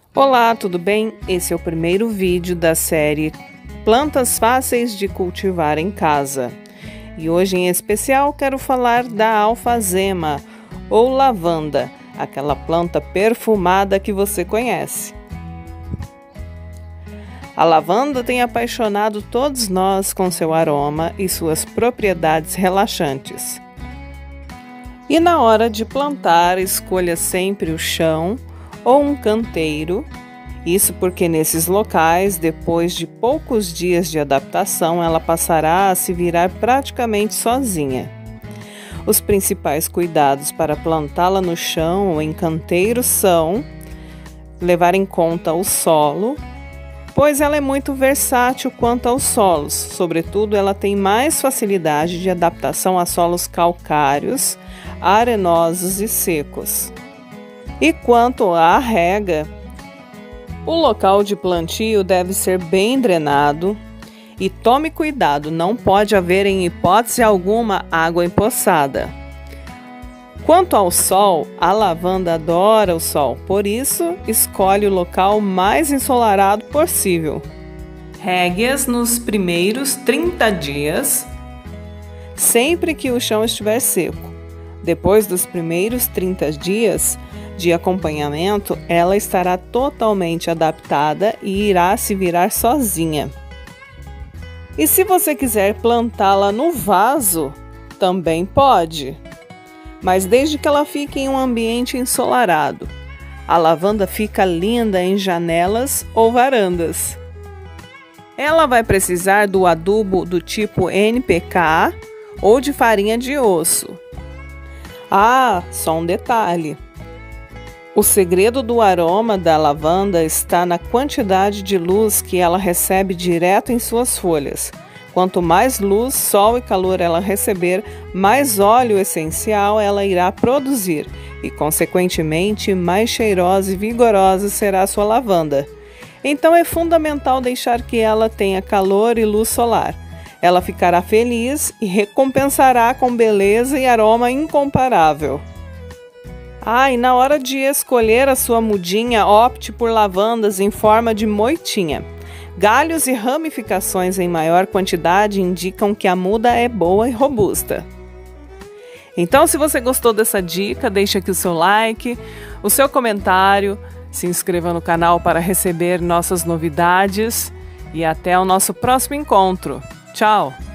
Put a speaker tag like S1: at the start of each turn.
S1: Olá, tudo bem? Esse é o primeiro vídeo da série Plantas Fáceis de Cultivar em Casa. E hoje em especial quero falar da alfazema ou lavanda, aquela planta perfumada que você conhece. A lavanda tem apaixonado todos nós com seu aroma e suas propriedades relaxantes. E na hora de plantar, escolha sempre o chão ou um canteiro, isso porque nesses locais, depois de poucos dias de adaptação, ela passará a se virar praticamente sozinha. Os principais cuidados para plantá-la no chão ou em canteiro são levar em conta o solo, pois ela é muito versátil quanto aos solos, sobretudo ela tem mais facilidade de adaptação a solos calcários, arenosos e secos. E quanto à rega, o local de plantio deve ser bem drenado e tome cuidado, não pode haver em hipótese alguma água empoçada. Quanto ao sol, a lavanda adora o sol, por isso escolhe o local mais ensolarado possível. Regue-as nos primeiros 30 dias, sempre que o chão estiver seco. Depois dos primeiros 30 dias de acompanhamento, ela estará totalmente adaptada e irá se virar sozinha. E se você quiser plantá-la no vaso, também pode, mas desde que ela fique em um ambiente ensolarado. A lavanda fica linda em janelas ou varandas. Ela vai precisar do adubo do tipo NPK ou de farinha de osso. Ah, só um detalhe. O segredo do aroma da lavanda está na quantidade de luz que ela recebe direto em suas folhas. Quanto mais luz, sol e calor ela receber, mais óleo essencial ela irá produzir e, consequentemente, mais cheirosa e vigorosa será a sua lavanda. Então é fundamental deixar que ela tenha calor e luz solar. Ela ficará feliz e recompensará com beleza e aroma incomparável. E na hora de escolher a sua mudinha, opte por lavandas em forma de moitinha. Galhos e ramificações em maior quantidade indicam que a muda é boa e robusta. Então, se você gostou dessa dica, deixe aqui o seu like, o seu comentário, se inscreva no canal para receber nossas novidades e até o nosso próximo encontro. Tchau!